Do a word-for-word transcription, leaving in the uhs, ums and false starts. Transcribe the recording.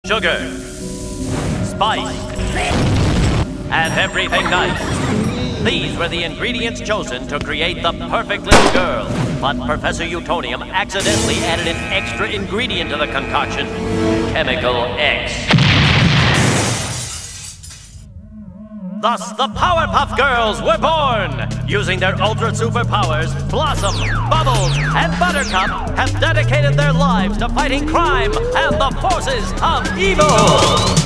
sugar, spice, and everything nice. These were the ingredients chosen to create the perfect little girl. But Professor Utonium accidentally added an extra ingredient to the concoction, Chemical X. Thus, the Powerpuff Girls were born! Using their ultra superpowers, Blossom, Bubbles, and Buttercup have dedicated their lives to fighting crime and the forces of evil!